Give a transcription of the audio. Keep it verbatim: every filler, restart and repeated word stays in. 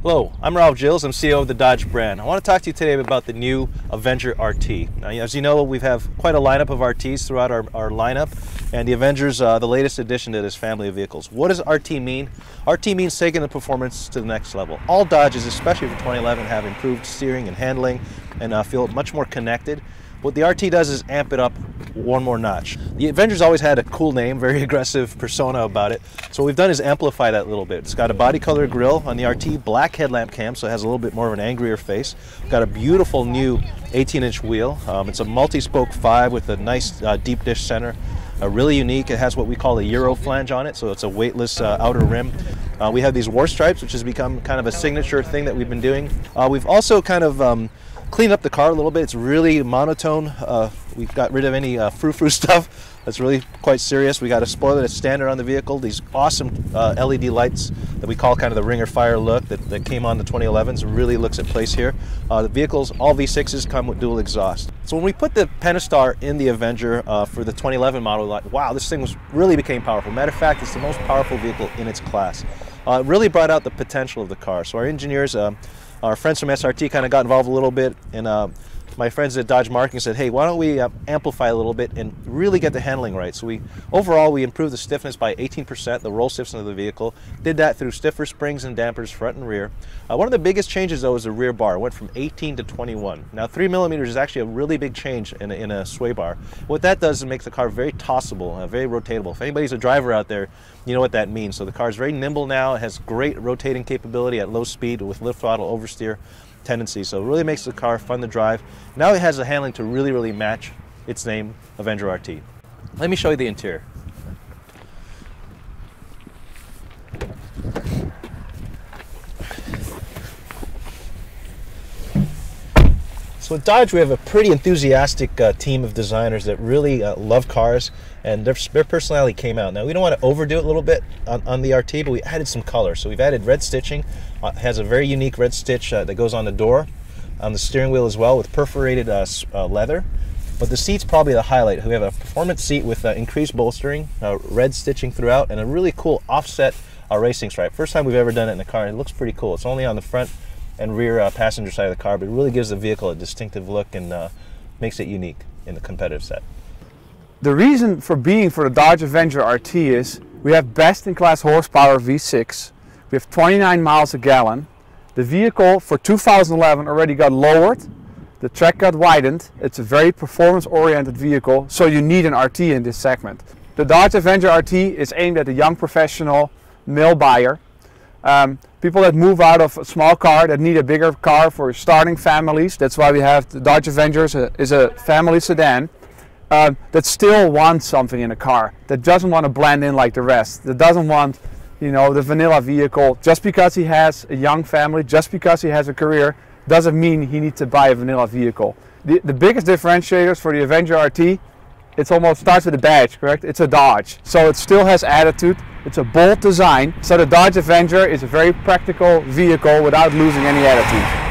Hello, I'm Ralph Gilles. I'm C E O of the Dodge brand. I want to talk to you today about the new Avenger R T. Now, as you know, we have quite a lineup of R Ts throughout our, our lineup, and the Avenger's uh, the latest addition to this family of vehicles. What does R T mean? R T means taking the performance to the next level. All Dodges, especially for twenty eleven, have improved steering and handling and uh, feel much more connected. What the R T does is amp it up one more notch. The Avenger's always had a cool name, very aggressive persona about it. So what we've done is amplify that a little bit. It's got a body color grille on the R T, black headlamp cam, so it has a little bit more of an angrier face. Got a beautiful new eighteen inch wheel. Um, it's a multi-spoke five with a nice uh, deep dish center. Uh, really unique. It has what we call a Euro flange on it, so it's a weightless uh, outer rim. Uh, we have these war stripes, which has become kind of a signature thing that we've been doing. Uh, we've also kind of um, cleaned up the car a little bit. It's really monotone. Uh, we've got rid of any uh, frou-frou stuff. That's really quite serious. We got a spoiler that's standard on the vehicle. These awesome uh, L E D lights that we call kind of the ringer fire look that, that came on the twenty elevens really looks at place here. Uh, the vehicles, all V sixes come with dual exhaust. So when we put the Pentastar in the Avenger uh, for the twenty eleven model, like, wow, this thing was really became powerful. Matter of fact, it's the most powerful vehicle in its class. Uh, it really brought out the potential of the car. So our engineers, uh, our friends from S R T kind of got involved a little bit, and uh, my friends at Dodge Marketing said, hey, why don't we uh, amplify a little bit and really get the handling right. So we overall we improved the stiffness by eighteen percent, the roll stiffness of the vehicle. Did that through stiffer springs and dampers front and rear. Uh, one of the biggest changes though is the rear bar. It went from eighteen to twenty-one. Now three millimeters is actually a really big change in a, in a sway bar. What that does is make the car very tossable, uh, very rotatable. If anybody's a driver out there, you know what that means. So the car is very nimble now. It has great rotating capability at low speed with lift throttle oversteer tendency, so it really makes the car fun to drive. Now it has the handling to really, really match its name, Avenger R T. Let me show you the interior. So at Dodge, we have a pretty enthusiastic uh, team of designers that really uh, love cars, and their, their personality came out. Now, we don't want to overdo it a little bit on, on the R T, but we added some color. So we've added red stitching. Uh, it has a very unique red stitch uh, that goes on the door, on the steering wheel as well, with perforated uh, uh, leather. But the seat's probably the highlight. We have a performance seat with uh, increased bolstering, uh, red stitching throughout, and a really cool offset uh, racing stripe. First time we've ever done it in a car, and it looks pretty cool. It's only on the front and rear uh, passenger side of the car, but it really gives the vehicle a distinctive look and uh, makes it unique in the competitive set. The reason for being for the Dodge Avenger R T is we have best-in-class horsepower V six. We have twenty-nine miles a gallon. The vehicle for two thousand eleven already got lowered. The track got widened. It's a very performance-oriented vehicle, so you need an R T in this segment. The Dodge Avenger R T is aimed at a young professional male buyer. Um, people that move out of a small car, that need a bigger car for starting families. That's why we have the Dodge Avenger is a, is a family sedan. Um, that still wants something in a car, that doesn't want to blend in like the rest, that doesn't want, you know, the vanilla vehicle. Just because he has a young family, just because he has a career, doesn't mean he needs to buy a vanilla vehicle. The, the biggest differentiators for the Avenger R T, it almost starts with a badge, correct? It's a Dodge, so it still has attitude. It's a bold design, so the Dodge Avenger is a very practical vehicle without losing any attitude.